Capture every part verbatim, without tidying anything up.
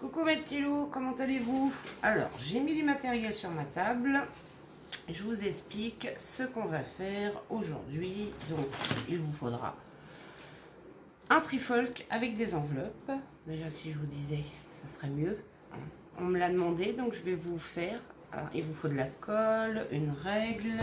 Coucou mes petits loups, comment allez-vous? Alors, j'ai mis du matériel sur ma table. Je vous explique ce qu'on va faire aujourd'hui. Donc, il vous faudra un trifolk avec des enveloppes. Déjà, si je vous disais, ça serait mieux. On me l'a demandé, donc je vais vous faire. Alors, il vous faut de la colle, une règle.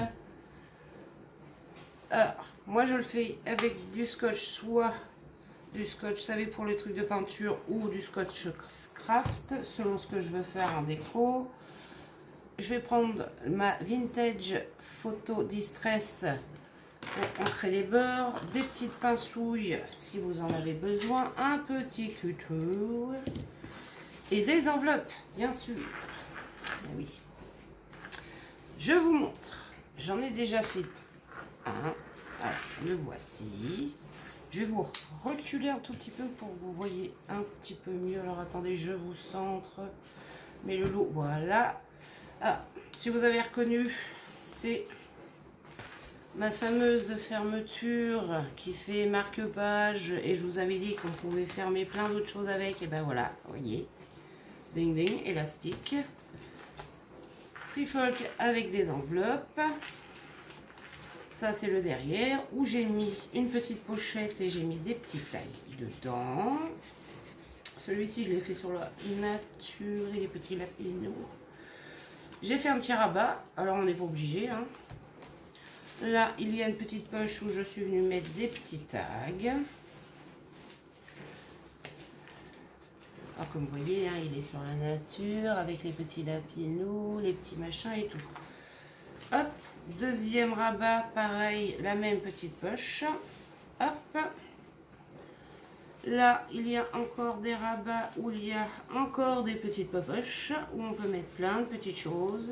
Alors, moi je le fais avec du scotch, soit du scotch, vous savez, pour les trucs de peinture, ou du scotch craft, selon ce que je veux faire en déco. Je vais prendre ma vintage photo distress pour ancrer les bords, des petites pinçouilles si vous en avez besoin, un petit couteau et des enveloppes, bien sûr. Et oui. Je vous montre. J'en ai déjà fait un. Alors, le voici. Je vais vous reculer un tout petit peu pour que vous voyez un petit peu mieux. Alors attendez, je vous centre. Mais le lot, voilà. Ah, si vous avez reconnu, c'est ma fameuse fermeture qui fait marque-page. Et je vous avais dit qu'on pouvait fermer plein d'autres choses avec. Et ben voilà, vous voyez. Ding ding, élastique. Trifolk avec des enveloppes. Ça, c'est le derrière où j'ai mis une petite pochette et j'ai mis des petits tags dedans. Celui-ci, je l'ai fait sur la nature et les petits lapinous. J'ai fait un petit rabat. Alors, on n'est pas obligé. Hein. Là, il y a une petite poche où je suis venue mettre des petits tags. Alors, comme vous voyez, hein, il est sur la nature avec les petits lapinous, les petits machins et tout. Hop. Deuxième rabat, pareil, la même petite poche. Hop. Là, il y a encore des rabats où il y a encore des petites poches où on peut mettre plein de petites choses.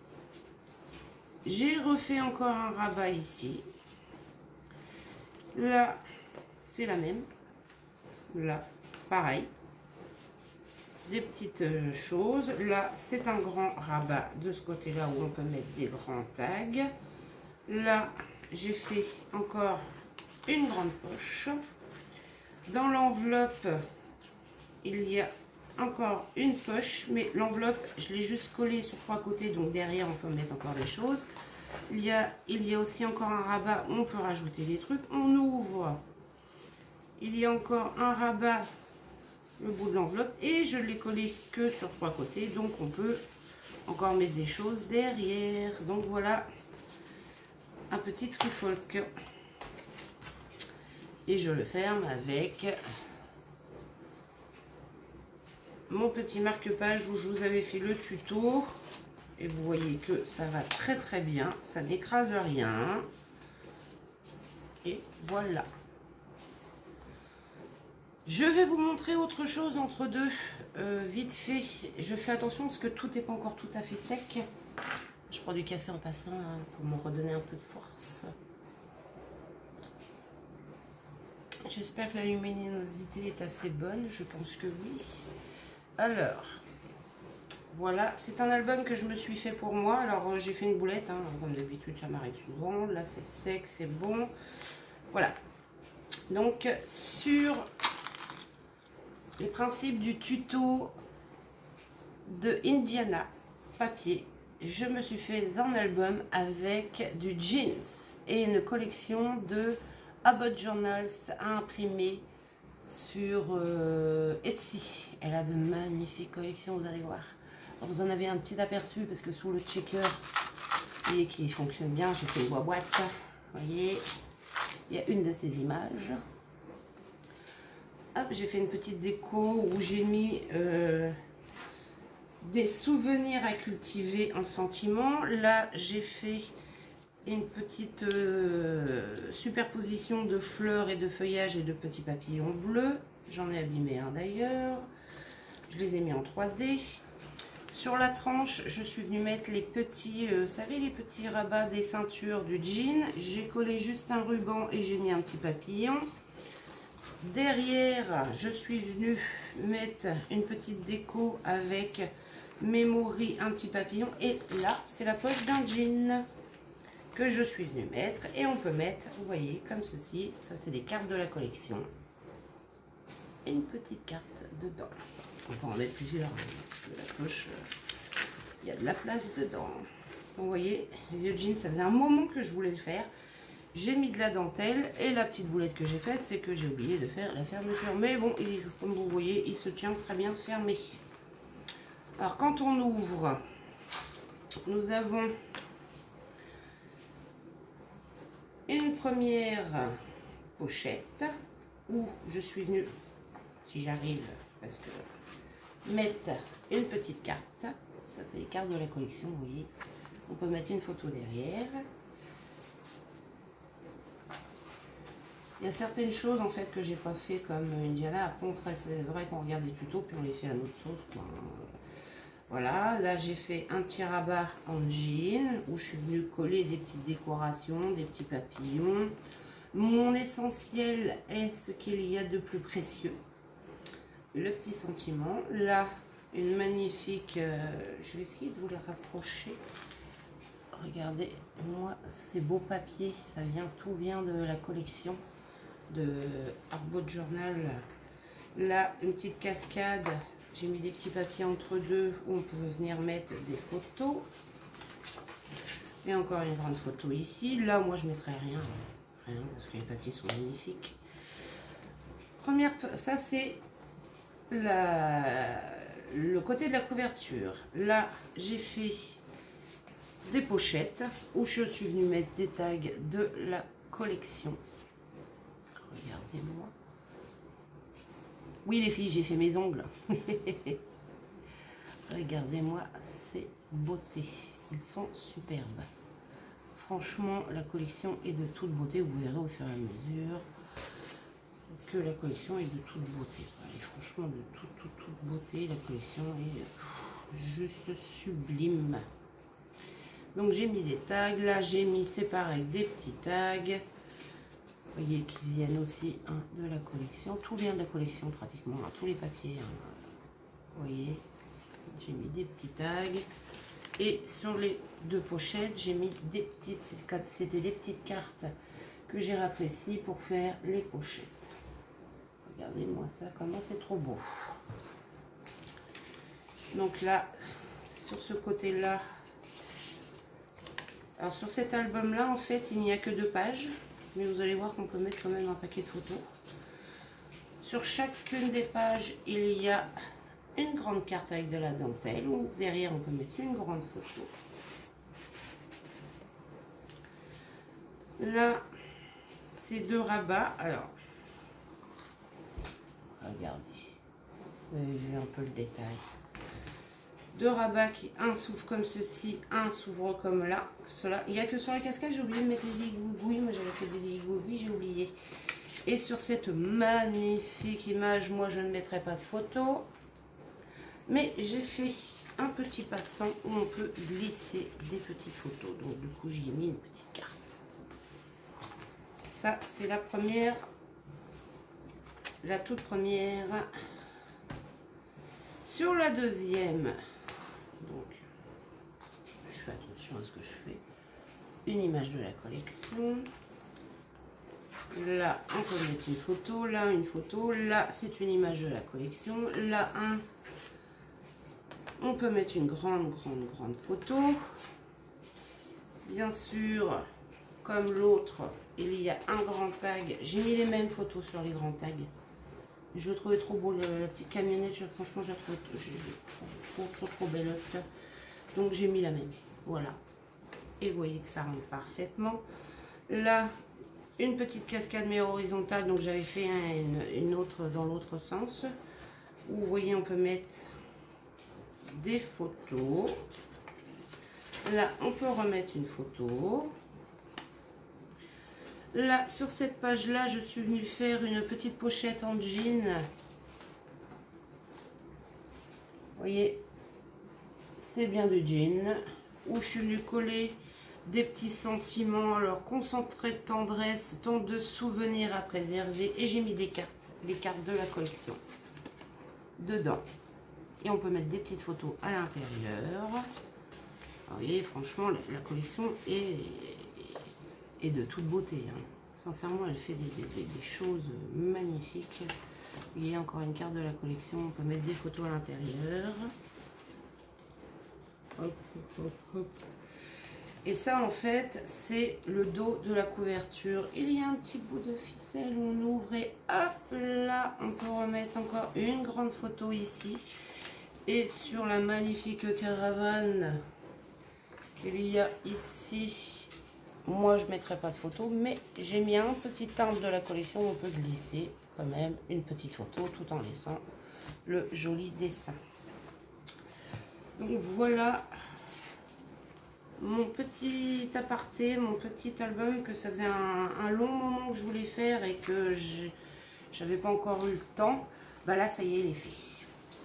J'ai refait encore un rabat ici. Là, c'est la même. Là, pareil. Des petites choses. Là, c'est un grand rabat de ce côté-là où on peut mettre des grands tags. Là, j'ai fait encore une grande poche. Dans l'enveloppe, il y a encore une poche, mais l'enveloppe, je l'ai juste collée sur trois côtés, donc derrière, on peut mettre encore des choses. Il y a, il y a aussi encore un rabat où on peut rajouter des trucs. On ouvre. Il y a encore un rabat le bout de l'enveloppe et je l'ai collé que sur trois côtés, donc on peut encore mettre des choses derrière. Donc voilà un petit trifolk et je le ferme avec mon petit marque-page où je vous avais fait le tuto et vous voyez que ça va très très bien, ça n'écrase rien et voilà. Je vais vous montrer autre chose entre deux, euh, vite fait. Je fais attention parce que tout n'est pas encore tout à fait sec. Je prends du café en passant hein, pour me redonner un peu de force. J'espère que la luminosité est assez bonne, je pense que oui. Alors, voilà, c'est un album que je me suis fait pour moi. Alors, euh, j'ai fait une boulette, hein, comme d'habitude, ça m'arrive souvent. Là, c'est sec, c'est bon. Voilà. Donc, sur les principes du tuto de Indiana papier, je me suis fait un album avec du jeans et une collection de Abbott Journals à imprimer sur euh, Etsy. Elle a de magnifiques collections, vous allez voir. Alors, vous en avez un petit aperçu parce que sous le checker et qui fonctionne bien, j'ai fait une boîte. Vous voyez, il y a une de ces images. J'ai fait une petite déco où j'ai mis euh, des souvenirs à cultiver en sentiment. Là, j'ai fait une petite euh, superposition de fleurs et de feuillages et de petits papillons bleus. J'en ai abîmé un d'ailleurs. Je les ai mis en trois D. Sur la tranche, je suis venue mettre les petits, euh, vous savez, les petits rabats des ceintures du jean. J'ai collé juste un ruban et j'ai mis un petit papillon. Derrière, je suis venue mettre une petite déco avec Memory, un petit papillon. Et là, c'est la poche d'un jean que je suis venue mettre. Et on peut mettre, vous voyez, comme ceci. Ça, c'est des cartes de la collection. Et une petite carte dedans. On peut en mettre plusieurs, hein, parce que la poche, il euh, y a de la place dedans. Donc, vous voyez, le vieux jean, ça faisait un moment que je voulais le faire. J'ai mis de la dentelle et la petite boulette que j'ai faite, c'est que j'ai oublié de faire la fermeture. Mais bon, il, comme vous voyez, il se tient très bien fermé. Alors, quand on ouvre, nous avons une première pochette où je suis venue, si j'arrive, parce que mettre une petite carte. Ça, c'est les cartes de la collection, vous voyez. On peut mettre une photo derrière. Il y a certaines choses en fait que j'ai pas fait comme Indiana. Après, on ferait, c'est vrai qu'on regarde des tutos puis on les fait à notre sauce, quoi. Voilà, là j'ai fait un petit rabat en jean où je suis venue coller des petites décorations, des petits papillons. Mon essentiel est ce qu'il y a de plus précieux. Le petit sentiment. Là, une magnifique... Euh, je vais essayer de vous le rapprocher. Regardez, moi, ces beaux papiers, ça vient, tout vient de la collection de Arbot Journal. Là, une petite cascade. J'ai mis des petits papiers entre deux où on peut venir mettre des photos. Et encore une grande photo ici. Là, moi, je ne mettrai rien. Rien, parce que les papiers sont magnifiques. Première, ça, c'est la, le côté de la couverture. Là, j'ai fait des pochettes où je suis venue mettre des tags de la collection. Regardez-moi. Oui les filles, j'ai fait mes ongles. Regardez-moi ces beautés. Ils sont superbes. Franchement, la collection est de toute beauté. Vous verrez au fur et à mesure que la collection est de toute beauté. Et franchement, de toute, toute, toute beauté. La collection est juste sublime. Donc j'ai mis des tags. Là, j'ai mis, c'est pareil, des petits tags. Vous voyez qu'ils viennent aussi hein, de la collection. Tout vient de la collection pratiquement. Hein, tous les papiers. Hein, vous voyez, j'ai mis des petits tags. Et sur les deux pochettes, j'ai mis des petites, c'était des petites cartes que j'ai rétrécies pour faire les pochettes. Regardez-moi ça, comment c'est trop beau. Donc là, sur ce côté-là, alors sur cet album-là, en fait, il n'y a que deux pages. Mais vous allez voir qu'on peut mettre quand même un paquet de photos. Sur chacune des pages, il y a une grande carte avec de la dentelle. Ou derrière, on peut mettre une grande photo. Là, c'est deux rabats. Alors, regardez. Vous avez vu un peu le détail. Deux rabats qui, un s'ouvre comme ceci, un s'ouvre comme là. Cela. Il n'y a que sur la cascade, j'ai oublié de mettre les igouigouis. Moi, j'avais fait des igouigouis, j'ai oublié. Et sur cette magnifique image, moi, je ne mettrai pas de photo. Mais j'ai fait un petit passant où on peut glisser des petites photos. Donc, du coup, j'y ai mis une petite carte. Ça, c'est la première. La toute première. Sur la deuxième, donc, je fais attention à ce que je fais. Une image de la collection. Là, on peut mettre une photo. Là, une photo. Là, c'est une image de la collection. Là, un. On peut mettre une grande, grande, grande photo. Bien sûr, comme l'autre, il y a un grand tag. J'ai mis les mêmes photos sur les grands tags. Je le trouvais trop beau, le, la petite camionnette. Je, franchement, je la trouve trop, trop, trop, trop belle. Donc, j'ai mis la même. Voilà. Et vous voyez que ça rentre parfaitement. Là, une petite cascade, mais horizontale. Donc, j'avais fait un, une, une autre dans l'autre sens. Où, vous voyez, on peut mettre des photos. Là, on peut remettre une photo. Là, sur cette page-là, je suis venue faire une petite pochette en jean. Vous voyez, c'est bien du jean. Où je suis venue coller des petits sentiments. Alors, concentré de tendresse, tant de souvenirs à préserver. Et j'ai mis des cartes, les cartes de la collection dedans. Et on peut mettre des petites photos à l'intérieur. Vous voyez, franchement, la, la collection est... et de toute beauté. Hein. Sincèrement, elle fait des, des, des choses magnifiques. Il y a encore une carte de la collection, on peut mettre des photos à l'intérieur. Hop, hop, hop. Et ça en fait c'est le dos de la couverture. Il y a un petit bout de ficelle, on ouvre et hop là on peut remettre encore une grande photo ici. Et sur la magnifique caravane qu'il y a ici, moi je ne mettrai pas de photo, mais j'ai mis un petit timbre de la collection où on peut glisser quand même une petite photo tout en laissant le joli dessin. Donc voilà mon petit aparté, mon petit album que ça faisait un, un long moment que je voulais faire et que j'avais pas encore eu le temps. Bah là ça y est, il est fait.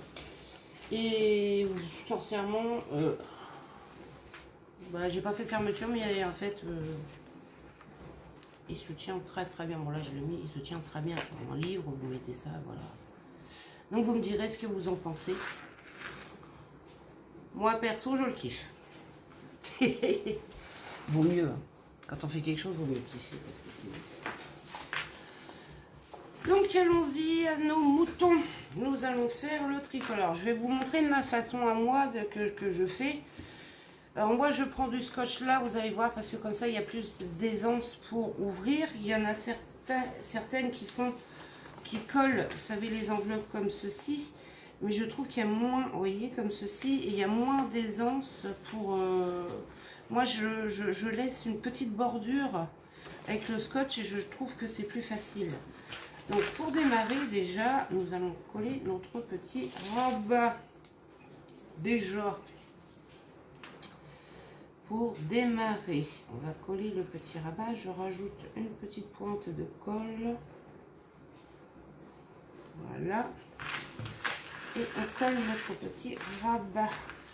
Et sincèrement, euh, bah, j'ai pas fait de fermeture, mais en fait euh, il se tient très très bien. Bon là je l'ai mis, il se tient très bien. En livre, vous mettez ça, voilà. Donc vous me direz ce que vous en pensez. Moi perso je le kiffe. Vaut mieux, hein. Quand on fait quelque chose, vaut mieux kiffer. Parce que sinon... Donc allons-y à nos moutons. Nous allons faire le tricot. Alors je vais vous montrer ma façon à moi de, que, que je fais. Alors moi je prends du scotch là, vous allez voir, parce que comme ça il y a plus d'aisance pour ouvrir. Il y en a certains, certaines qui font, qui collent, vous savez, les enveloppes comme ceci. Mais je trouve qu'il y a moins, vous voyez, comme ceci, et il y a moins d'aisance pour... Euh, moi, je, je, je laisse une petite bordure avec le scotch et je trouve que c'est plus facile. Donc, pour démarrer, déjà, nous allons coller notre petit rabat. Déjà, pour démarrer, on va coller le petit rabat. Je rajoute une petite pointe de colle. Voilà. Et on colle notre petit rabat.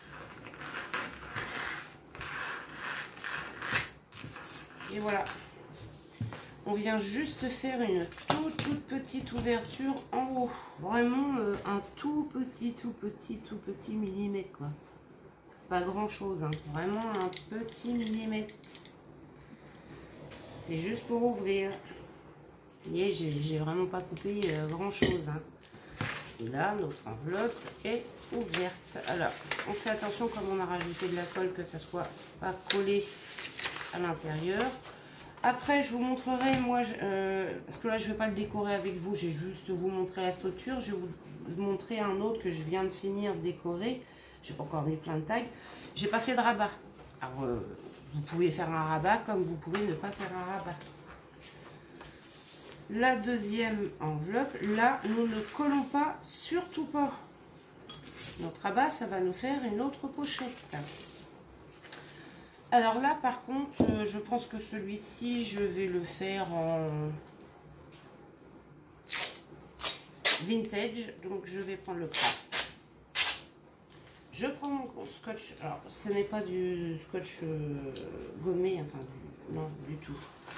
Et voilà. On vient juste faire une toute, toute petite ouverture en haut. Vraiment euh, un tout petit, tout petit, tout petit millimètre, quoi. Pas grand chose, hein. Vraiment un petit millimètre. C'est juste pour ouvrir. Vous voyez, j'ai vraiment pas coupé euh, grand chose, hein. Et là, notre enveloppe est ouverte. Alors, on fait attention, comme on a rajouté de la colle, que ça soit pas collé à l'intérieur. Après, je vous montrerai, moi, euh, parce que là, je ne vais pas le décorer avec vous, j'ai juste vous montrer la structure. Je vais vous montrer un autre que je viens de finir de décorer. J'ai pas encore mis plein de tags. J'ai pas fait de rabat. Alors, euh, vous pouvez faire un rabat comme vous pouvez ne pas faire un rabat. La deuxième enveloppe, là, nous ne collons pas, surtout pas. Notre rabat, ça va nous faire une autre pochette. Alors là, par contre, euh, je pense que celui-ci, je vais le faire en vintage. Donc, je vais prendre le craft. Je prends mon scotch. Alors, ce n'est pas du scotch euh, gommé, enfin, du, non, du tout.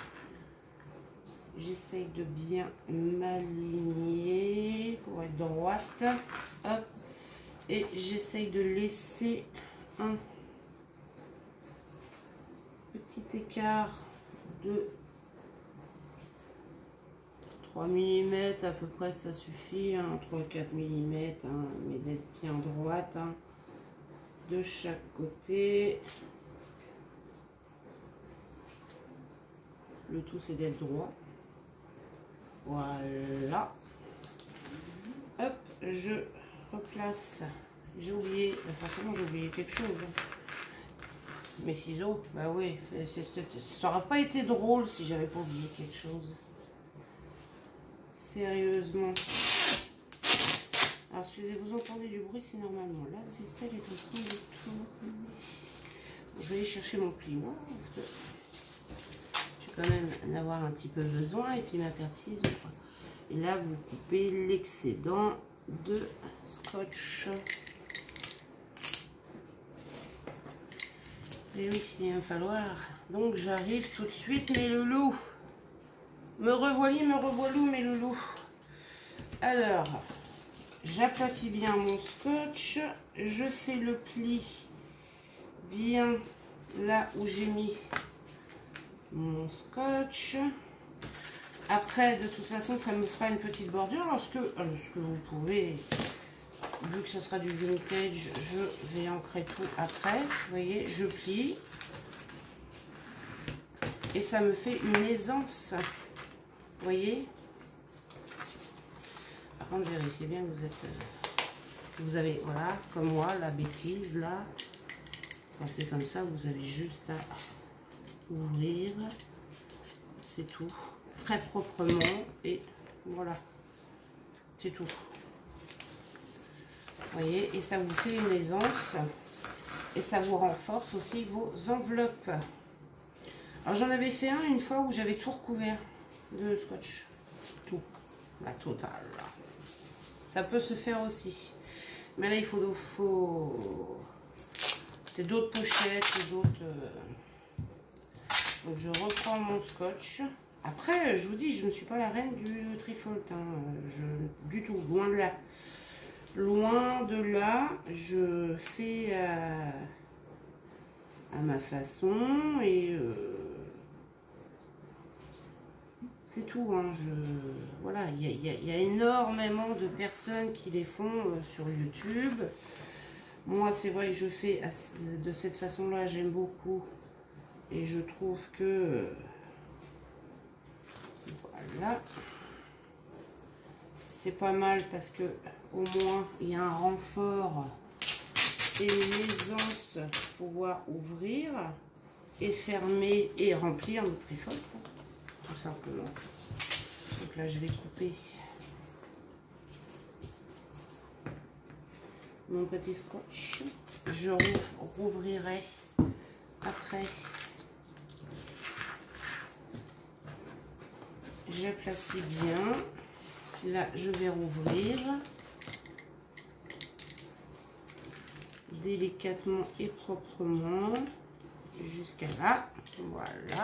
J'essaye de bien m'aligner pour être droite. Hop. Et j'essaye de laisser un petit écart de trois millimètres à peu près, ça suffit, hein, trois à quatre millimètres, hein, mais d'être bien droite, hein, de chaque côté. Le tout c'est d'être droit. Voilà. Hop, je replace. J'ai oublié, forcément j'ai oublié quelque chose. Mes ciseaux, bah oui, ça n'aurait pas été drôle si j'avais pas oublié quelque chose. Sérieusement. Alors excusez, vous entendez du bruit, c'est normalement. La vaisselle est en train de tourner. Je vais aller chercher mon plioir parce que je vais quand même en avoir un petit peu besoin. Et puis ma paire de ciseaux. Et là, vous coupez l'excédent de scotch. Et oui, il va falloir. Donc j'arrive tout de suite, mes loulous. Me revoilà, me revoilou, mes loulous. Alors, j'aplatis bien mon scotch. Je fais le pli bien là où j'ai mis mon scotch. Après, de toute façon, ça me fera une petite bordure. Lorsque, lorsque vous pouvez, vu que ça sera du vintage, je vais ancrer tout après. Vous voyez, je plie. Et ça me fait une aisance. Vous voyez? Par contre, vérifiez bien que vous êtes... Vous avez, voilà, comme moi, la bêtise, là. Quand c'est comme ça, vous avez juste à ouvrir. C'est tout. Très proprement. Et voilà. C'est tout. Vous voyez? Et ça vous fait une aisance. Et ça vous renforce aussi vos enveloppes. Alors, j'en avais fait un une fois où j'avais tout recouvert de scotch. Tout. La totale. Ça peut se faire aussi. Mais là, il faut... faut... C'est d'autres pochettes, d'autres... Donc, je reprends mon scotch. Après, je vous dis, je ne suis pas la reine du trifold. Hein. Je... Du tout, loin de là. Loin de là, je fais à, à ma façon et... Euh... C'est tout, hein. Je, voilà, il y, y, y a énormément de personnes qui les font euh, sur YouTube. Moi, c'est vrai que je fais de cette façon-là, j'aime beaucoup. Et je trouve que... Euh, voilà. C'est pas mal parce que au moins, il y a un renfort et une aisance pour pouvoir ouvrir et fermer et remplir notre trifold. Tout simplement. Donc là, je vais couper mon petit scotch. Je rouvrirai après. J'aplatis bien. Là, je vais rouvrir délicatement et proprement jusqu'à là. Voilà.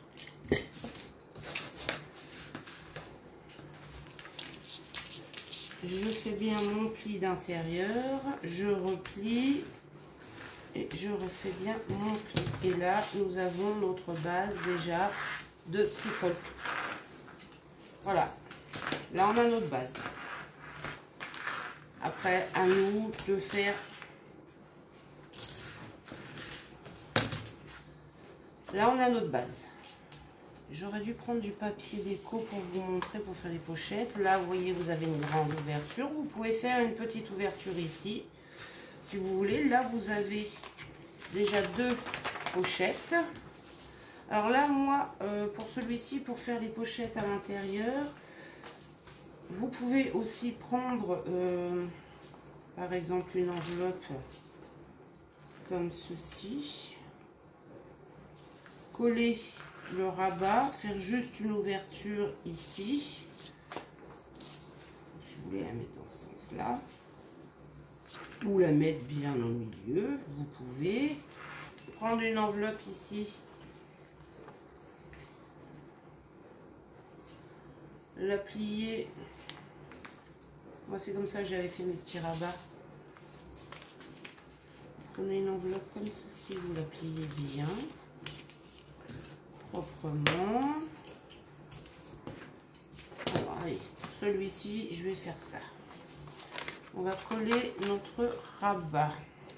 Je fais bien mon pli d'intérieur, je replie et je refais bien mon pli. Et là, nous avons notre base déjà de trifold. Voilà, là on a notre base. Après, à nous de faire... Là, on a notre base. J'aurais dû prendre du papier déco pour vous montrer, pour faire les pochettes. Là, vous voyez, vous avez une grande ouverture. Vous pouvez faire une petite ouverture ici, si vous voulez. Là, vous avez déjà deux pochettes. Alors là, moi, euh, pour celui-ci, pour faire les pochettes à l'intérieur, vous pouvez aussi prendre, euh, par exemple, une enveloppe comme ceci. Coller le rabat, faire juste une ouverture ici, si vous voulez la mettre dans ce sens là, ou la mettre bien au milieu, vous pouvez prendre une enveloppe ici, la plier. Moi c'est comme ça que j'avais fait mes petits rabats. Prenez une enveloppe comme ceci, vous la pliez bien proprement. Alors, allez, celui-ci, je vais faire ça. On va coller notre rabat.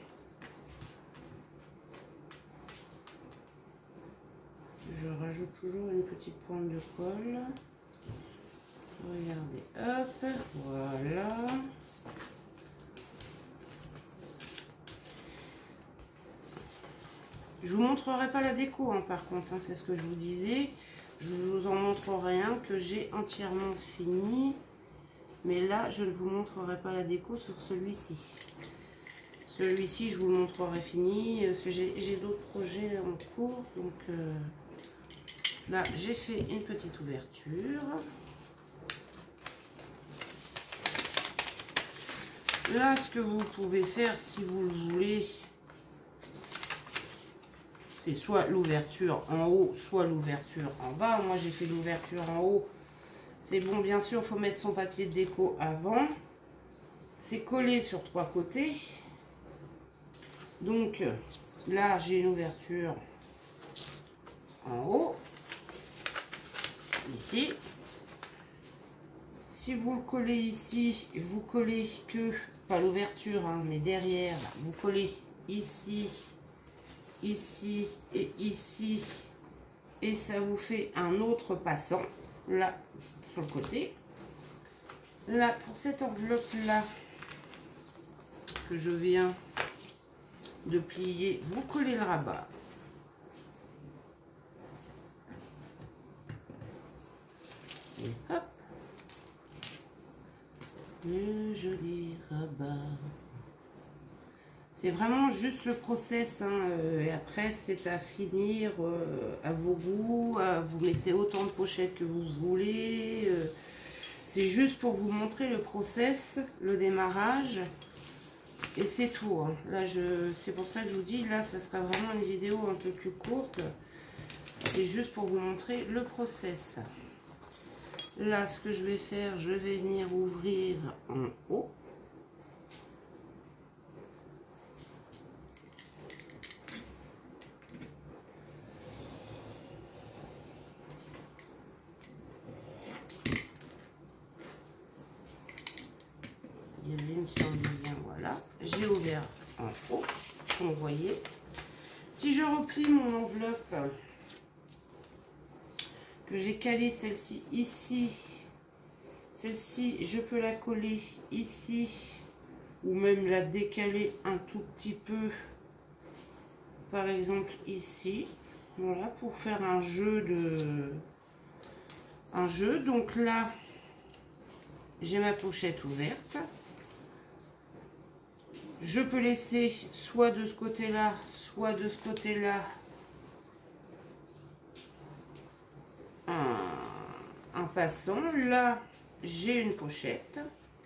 Je rajoute toujours une petite pointe de colle. Regardez, hop, voilà. Je vous montrerai pas la déco, hein, par contre, hein, c'est ce que je vous disais. Je vous en montrerai un que j'ai entièrement fini. Mais là, je ne vous montrerai pas la déco sur celui-ci. Celui-ci, je vous le montrerai fini. J'ai d'autres projets en cours. Donc euh, là, j'ai fait une petite ouverture. Là, ce que vous pouvez faire, si vous le voulez, c'est soit l'ouverture en haut, soit l'ouverture en bas. Moi, j'ai fait l'ouverture en haut. C'est bon, bien sûr, il faut mettre son papier de déco avant. C'est collé sur trois côtés. Donc, là, j'ai une ouverture en haut. Ici. si vous le collez ici, vous collez que, pas l'ouverture, hein, mais derrière, vous collez ici, ici et ici, et ça vous fait un autre passant, là, sur le côté. Là, pour cette enveloppe-là, que je viens de plier, vous collez le rabat. Et hop, le joli rabat. C'est vraiment juste le process, hein, euh, et après c'est à finir euh, à vos goûts, à, vous mettez autant de pochettes que vous voulez. Euh, c'est juste pour vous montrer le process, le démarrage, et c'est tout. Hein. Là, je, c'est pour ça que je vous dis, là, ça sera vraiment une vidéo un peu plus courte. C'est juste pour vous montrer le process. Là, ce que je vais faire, je vais venir ouvrir en haut. Il me semble bien, voilà. J'ai ouvert en haut, comme vous voyez. Si je replie mon enveloppe, que j'ai calé celle-ci ici, celle-ci, je peux la coller ici, ou même la décaler un tout petit peu, par exemple ici, voilà, pour faire un jeu de un jeu. Donc là, j'ai ma pochette ouverte. Je peux laisser soit de ce côté-là, soit de ce côté-là un, un passant. Là, j'ai une pochette.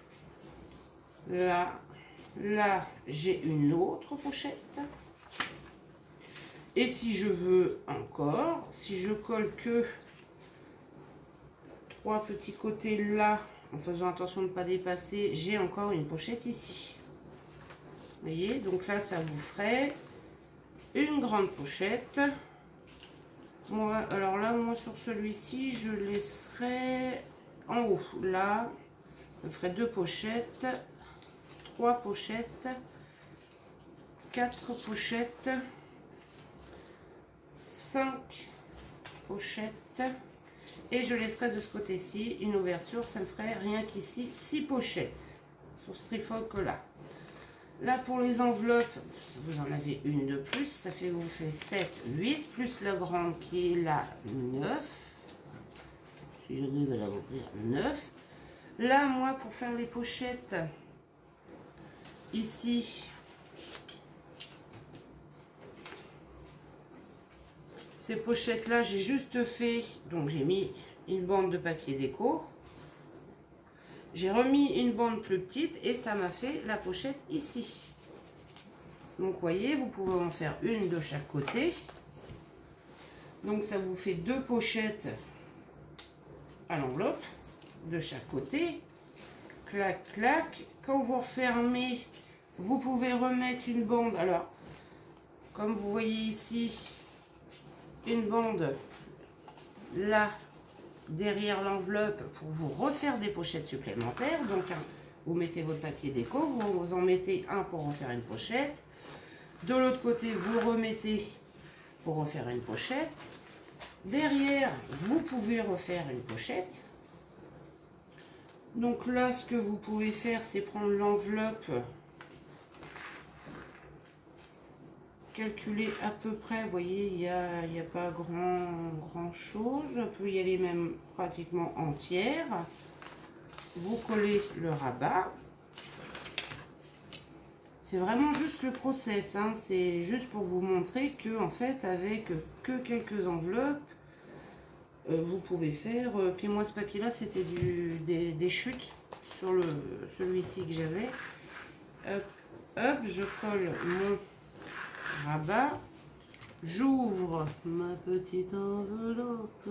Là, là, j'ai une autre pochette. Et si je veux encore, si je colle que trois petits côtés là, en faisant attention de ne pas dépasser, j'ai encore une pochette ici. Vous voyez, donc là, ça vous ferait une grande pochette. Moi, alors là, moi, sur celui-ci, je laisserai en haut. Là, ça ferait deux pochettes, trois pochettes, quatre pochettes, cinq pochettes. Et je laisserai de ce côté-ci une ouverture. Ça me ferait rien qu'ici six pochettes sur ce trifoque là. Là, pour les enveloppes, vous en avez une de plus. Ça fait, vous fait sept, huit, plus la grande qui est là, neuf. Si je devais la ouvrir, neuf. Là, moi, pour faire les pochettes, ici, ces pochettes-là, j'ai juste fait, donc j'ai mis une bande de papier déco. J'ai remis une bande plus petite et ça m'a fait la pochette ici. Donc, vous voyez, vous pouvez en faire une de chaque côté. Donc, ça vous fait deux pochettes à l'enveloppe de chaque côté. Clac, clac. Quand vous refermez, vous pouvez remettre une bande. Alors, comme vous voyez ici, une bande là, derrière l'enveloppe pour vous refaire des pochettes supplémentaires. Donc, hein, vous mettez votre papier déco, vous, vous en mettez un pour en faire une pochette. De l'autre côté, vous remettez pour refaire une pochette. Derrière, vous pouvez refaire une pochette. Donc là, ce que vous pouvez faire, c'est prendre l'enveloppe, calculer à peu près. Vous voyez, il n'y a, il n'y a pas grand, grand chose. On peut y aller même pratiquement entière. Vous collez le rabat. C'est vraiment juste le process, hein. C'est juste pour vous montrer que, en fait, avec que quelques enveloppes, euh, vous pouvez faire. Euh, puis moi, ce papier-là, c'était des, des chutes sur le celui-ci que j'avais. Hop, hop, je colle mon rabat. J'ouvre ma petite enveloppe.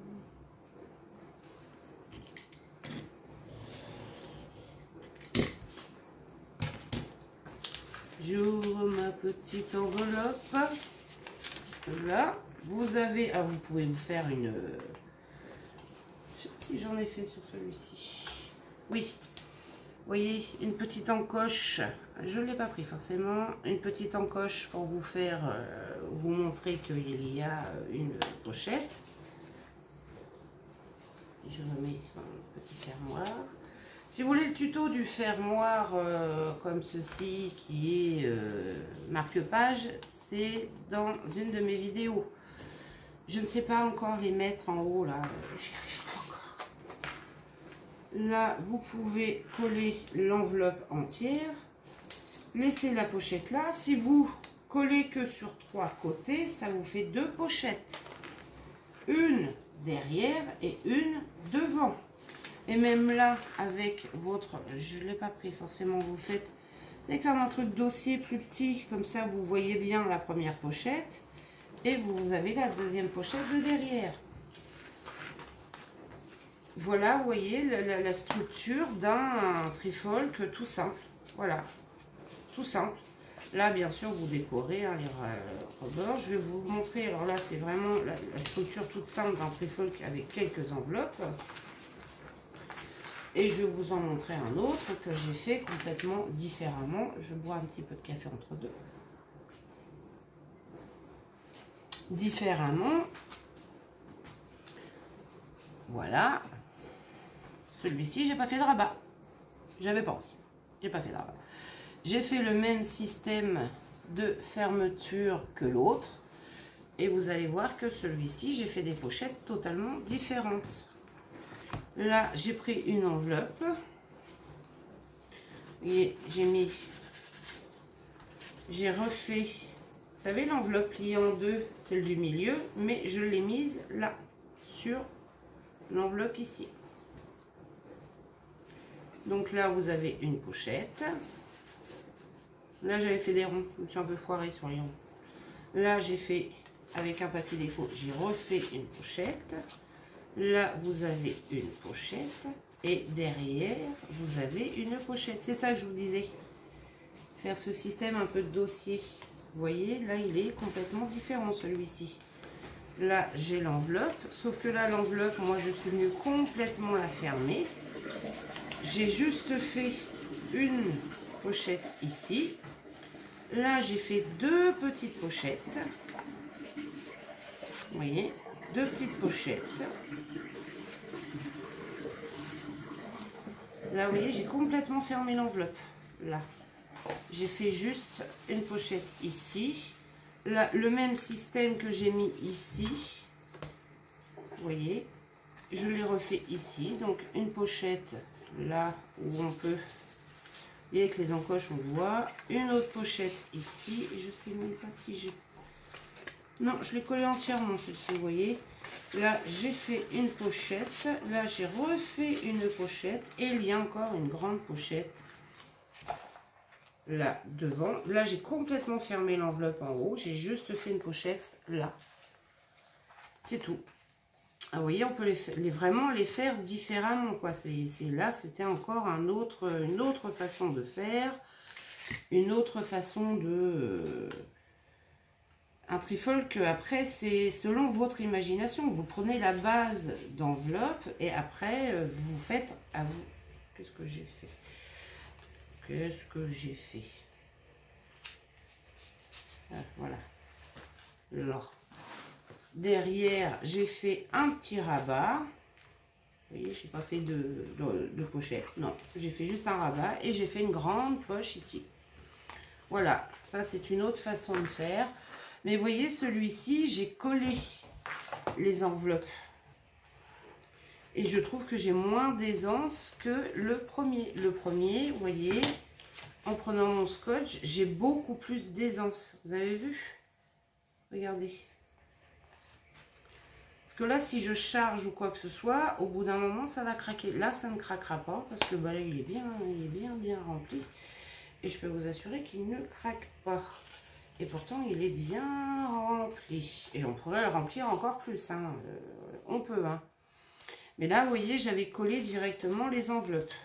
J'ouvre ma petite enveloppe. Là, vous avez... Ah, vous pouvez vous faire une... Je sais pas si j'en ai fait sur celui-ci. Oui, vous voyez, une petite encoche, je ne l'ai pas pris forcément, une petite encoche pour vous faire, euh, vous montrer qu'il y a une pochette. Je remets son petit fermoir. Si vous voulez le tuto du fermoir euh, comme ceci, qui est euh, marque-page, c'est dans une de mes vidéos. Je ne sais pas encore les mettre en haut, là, j'y arrive pas encore. Là, vous pouvez coller l'enveloppe entière, laisser la pochette là. Si vous collez que sur trois côtés, ça vous fait deux pochettes. Une derrière et une devant. Et même là, avec votre... Je ne l'ai pas pris forcément, vous faites... C'est comme un truc dossier plus petit, comme ça vous voyez bien la première pochette. Et vous avez la deuxième pochette de derrière. Voilà, vous voyez la, la, la structure d'un trifolk tout simple. Voilà, tout simple. Là, bien sûr, vous décorez hein, les rebords. Je vais vous montrer. Alors là, c'est vraiment la, la structure toute simple d'un trifolk avec quelques enveloppes. Et je vais vous en montrer un autre que j'ai fait complètement différemment. Je bois un petit peu de café entre deux. Différemment. Voilà. Celui-ci, j'ai pas fait de rabat. J'avais pas envie. J'ai pas fait de rabat. J'ai fait le même système de fermeture que l'autre. Et vous allez voir que celui-ci, j'ai fait des pochettes totalement différentes. Là, j'ai pris une enveloppe. Et j'ai mis... J'ai refait... Vous savez, l'enveloppe pliée en deux, celle du milieu. Mais je l'ai mise là, sur l'enveloppe ici. Donc là, vous avez une pochette. Là, j'avais fait des ronds. Je me suis un peu foirée sur les ronds. Là, j'ai fait, avec un papier défaut, j'ai refait une pochette. Là, vous avez une pochette. Et derrière, vous avez une pochette. C'est ça que je vous disais. Faire ce système un peu de dossier. Vous voyez, là, il est complètement différent, celui-ci. Là, j'ai l'enveloppe. Sauf que là, l'enveloppe, moi, je suis venue complètement la fermer. J'ai juste fait une pochette ici. Là, j'ai fait deux petites pochettes. Vous voyez, deux petites pochettes. Là, vous voyez, j'ai complètement fermé l'enveloppe. Là, j'ai fait juste une pochette ici. Là, le même système que j'ai mis ici. Vous voyez, je l'ai refait ici. Donc, une pochette là où on peut... Et avec les encoches, on voit. Une autre pochette ici. Et je sais même pas si j'ai... Non, je l'ai collée entièrement, celle-ci, vous voyez. Là, j'ai fait une pochette. Là, j'ai refait une pochette. Et il y a encore une grande pochette. Là, devant. Là, j'ai complètement fermé l'enveloppe en haut. J'ai juste fait une pochette là. C'est tout. Ah, vous voyez, on peut les, les, vraiment les faire différemment, quoi. C'est, c'est, là, c'était encore un autre, une autre façon de faire. Une autre façon de... Euh, un trifolk, après, c'est selon votre imagination. Vous prenez la base d'enveloppe et après, euh, vous faites à vous. Qu'est-ce que j'ai fait Qu'est-ce que j'ai fait ah, voilà. Alors, derrière, j'ai fait un petit rabat. Vous voyez, j'ai pas fait de, de, de pochette. Non, j'ai fait juste un rabat et j'ai fait une grande poche ici. Voilà, ça c'est une autre façon de faire. Mais vous voyez, celui-ci, j'ai collé les enveloppes. Et je trouve que j'ai moins d'aisance que le premier. Le premier, vous voyez, en prenant mon scotch, j'ai beaucoup plus d'aisance. Vous avez vu? Regardez. Parce que là, si je charge ou quoi que ce soit, au bout d'un moment, ça va craquer. Là, ça ne craquera pas parce que bah, là, il est bien, il est bien, bien rempli. Et je peux vous assurer qu'il ne craque pas. Et pourtant, il est bien rempli. Et on pourrait le remplir encore plus. Hein. Euh, on peut. Hein. Mais là, vous voyez, j'avais collé directement les enveloppes.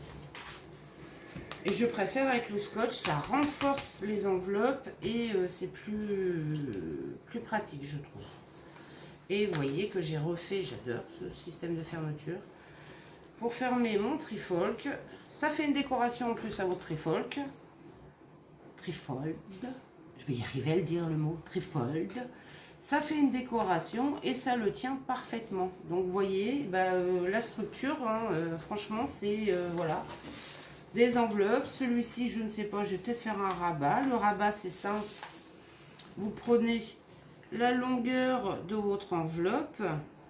Et je préfère avec le scotch, ça renforce les enveloppes et euh, c'est plus, plus pratique, je trouve. Et vous voyez que j'ai refait, j'adore ce système de fermeture. pour fermer mon trifolk. Ça fait une décoration en plus à votre trifolk. Trifold. Je vais y arriver à le dire le mot trifold. Ça fait une décoration et ça le tient parfaitement. Donc vous voyez, bah, euh, la structure, hein, euh, franchement, c'est euh, voilà, des enveloppes. Celui-ci, je ne sais pas, je vais peut-être faire un rabat. Le rabat, c'est simple. Vous prenez la longueur de votre enveloppe,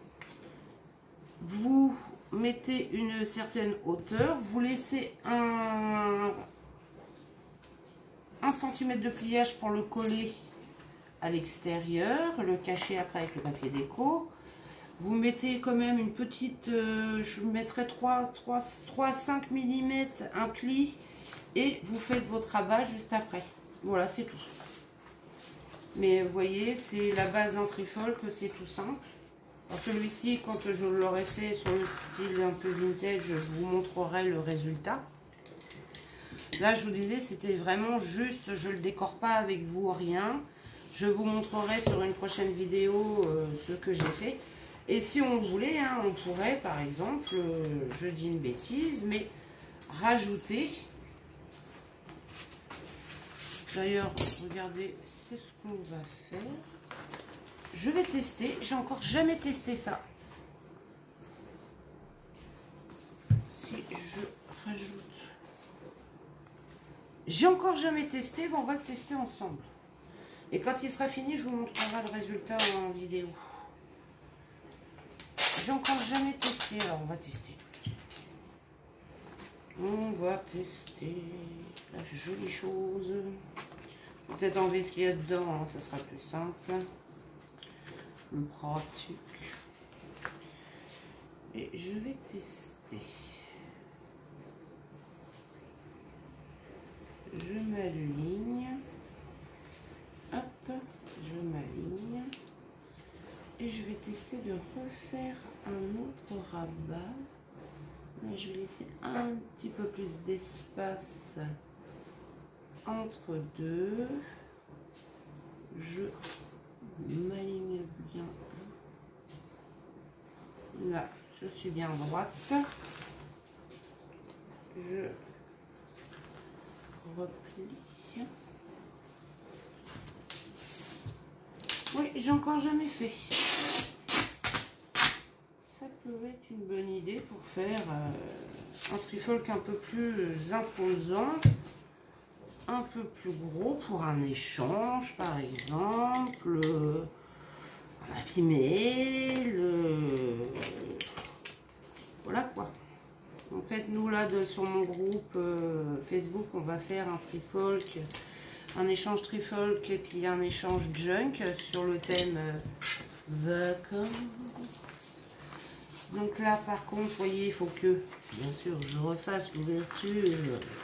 vous mettez une certaine hauteur, vous laissez un, un centimètre de pliage pour le coller à l'extérieur, le cacher après avec le papier déco. Vous mettez quand même une petite, euh, je mettrai trois à cinq millimètres un pli et vous faites votre rabat juste après. Voilà, c'est tout. Mais vous voyez, c'est la base d'un trifolk, c'est tout simple. Celui-ci, quand je l'aurai fait sur le style un peu vintage, je vous montrerai le résultat. Là, je vous disais, c'était vraiment juste, je ne le décore pas avec vous, rien. Je vous montrerai sur une prochaine vidéo euh, ce que j'ai fait. Et si on voulait, hein, on pourrait, par exemple, euh, je dis une bêtise, mais rajouter. D'ailleurs, regardez, c'est ce qu'on va faire. Je vais tester. J'ai encore jamais testé ça. Si je rajoute. J'ai encore jamais testé. Bon, on va le tester ensemble. Et quand il sera fini, je vous montrerai le résultat en vidéo. J'ai encore jamais testé. Alors, on va tester. On va tester la jolie chose. Peut-être enlever ce qu'il y a dedans, hein, ça sera plus simple. Le pratique. Et je vais tester. Je m'aligne. Hop, je m'aligne. Et je vais tester de refaire un autre rabat. Là, je vais laisser un petit peu plus d'espace entre deux. Je m'aligne bien. Là, je suis bien droite. Je replie. Oui, j'ai encore jamais fait. Ça peut être une bonne idée pour faire euh, un trifolk un peu plus imposant, un peu plus gros pour un échange, par exemple, euh, un happy mail, euh, voilà quoi. En fait, nous là, de, sur mon groupe euh, Facebook, on va faire un trifolk, un échange trifolk et puis un échange junk sur le thème euh, vacances. Donc là, par contre, vous voyez, il faut que, bien sûr, je refasse l'ouverture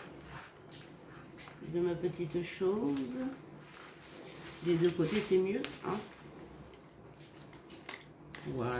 de ma petite chose. Des deux côtés, c'est mieux, hein. Voilà.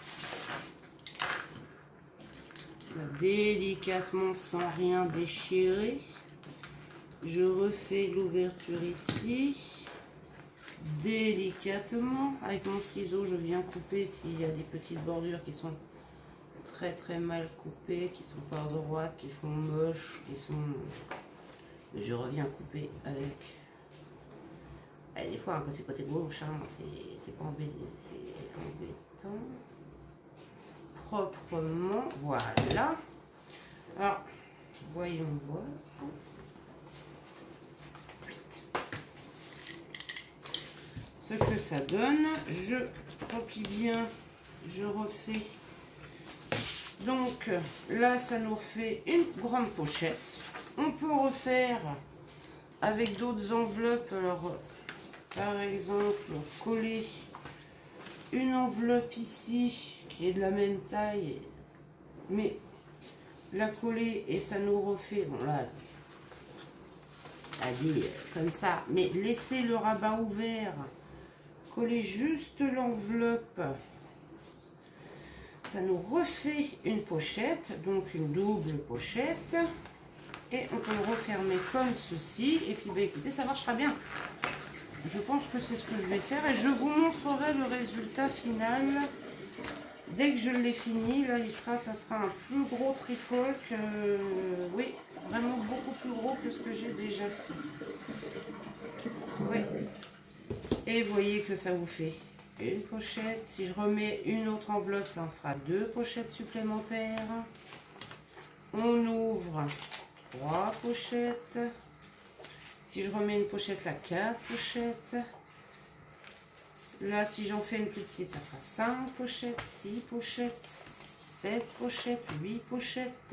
Là, délicatement, sans rien déchirer, je refais l'ouverture ici. Délicatement, avec mon ciseau, je viens couper s'il y a des petites bordures qui sont très très mal coupées, qui sont pas droites, qui font moche, qui sont... Je reviens couper avec... Et des fois, hein, quand c'est côté gauche, hein, c'est pas embêtant. C'est embêtant. Proprement, voilà. Alors, voyons voir. Ce que ça donne, je remplis bien, je refais. Donc là, ça nous refait une grande pochette. On peut refaire avec d'autres enveloppes. Alors, par exemple, coller une enveloppe ici qui est de la même taille, mais la coller et ça nous refait, bon là, allez, comme ça, mais laisser le rabat ouvert, coller juste l'enveloppe, ça nous refait une pochette, donc une double pochette, et on peut le refermer comme ceci, et puis bah, écoutez, ça marchera bien. Je pense que c'est ce que je vais faire, et je vous montrerai le résultat final dès que je l'ai fini, là, il sera, ça sera un plus gros trifolk. Euh, oui, vraiment beaucoup plus gros que ce que j'ai déjà fait. Oui. Et vous voyez que ça vous fait une pochette. Si je remets une autre enveloppe, ça en fera deux pochettes supplémentaires. On ouvre trois pochettes. Si je remets une pochette là, quatre pochettes. Là, si j'en fais une plus petite, ça fera cinq pochettes, six pochettes, sept pochettes, huit pochettes.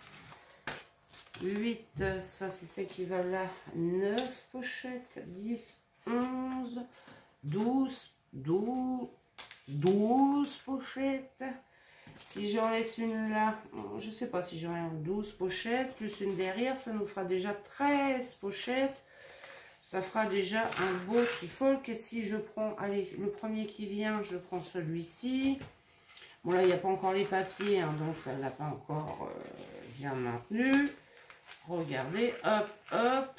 huit, ça c'est ce qui va là, neuf pochettes, dix, onze, douze, douze, douze pochettes. Si j'en laisse une là, je ne sais pas si j'en ai douze pochettes, plus une derrière, ça nous fera déjà treize pochettes. Ça fera déjà un beau trifolk. Et si je prends, allez, le premier qui vient, je prends celui-ci. Bon là, il n'y a pas encore les papiers, hein, donc ça ne l'a pas encore euh, bien maintenu. Regardez, hop, hop.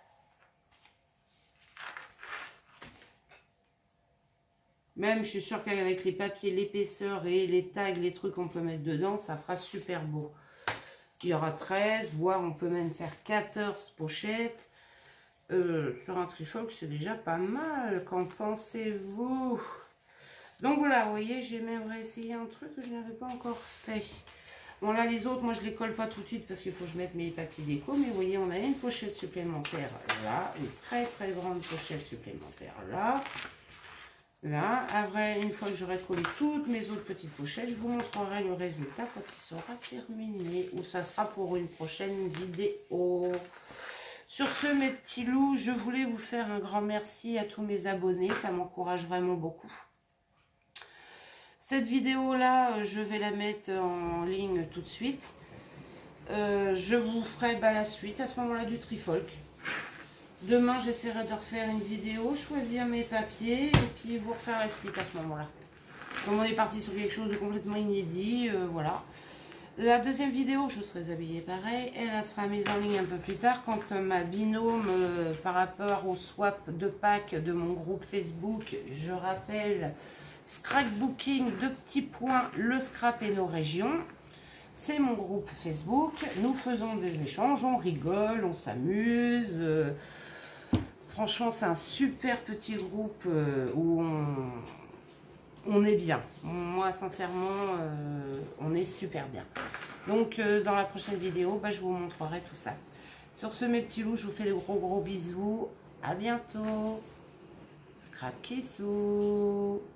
Même, je suis sûre qu'avec les papiers, l'épaisseur et les tags, les trucs qu'on peut mettre dedans, ça fera super beau. Il y aura treize, voire on peut même faire quatorze pochettes. Euh, sur un trifolk, c'est déjà pas mal. Qu'en pensez-vous? Donc voilà, vous voyez, j'ai même réessayé un truc que je n'avais pas encore fait. Bon là, les autres, moi je les colle pas tout de suite parce qu'il faut que je mette mes papiers déco. Mais vous voyez, on a une pochette supplémentaire là, une très très grande pochette supplémentaire là. Là, après, une fois que j'aurai collé toutes mes autres petites pochettes, je vous montrerai le résultat quand il sera terminé. Ou ça sera pour une prochaine vidéo. Sur ce, mes petits loups, je voulais vous faire un grand merci à tous mes abonnés. Ça m'encourage vraiment beaucoup. Cette vidéo-là, je vais la mettre en ligne tout de suite. Euh, je vous ferai bah, la suite à ce moment-là du trifolk. Demain, j'essaierai de refaire une vidéo, choisir mes papiers et puis vous refaire la suite à ce moment-là. Comme on est parti sur quelque chose de complètement inédit, euh, voilà. La deuxième vidéo, je serai habillée pareil. Elle sera mise en ligne un peu plus tard quand euh, ma binôme, euh, par rapport au swap de Pâques de mon groupe Facebook, je rappelle, Scrapbooking, deux petits points, le scrap et nos régions. C'est mon groupe Facebook. Nous faisons des échanges, on rigole, on s'amuse. Euh, franchement, c'est un super petit groupe euh, où on... On est bien. Moi, sincèrement, euh, on est super bien. Donc, euh, dans la prochaine vidéo, bah, je vous montrerai tout ça. Sur ce, mes petits loups, je vous fais de gros gros bisous. À bientôt. Scrap Kissou.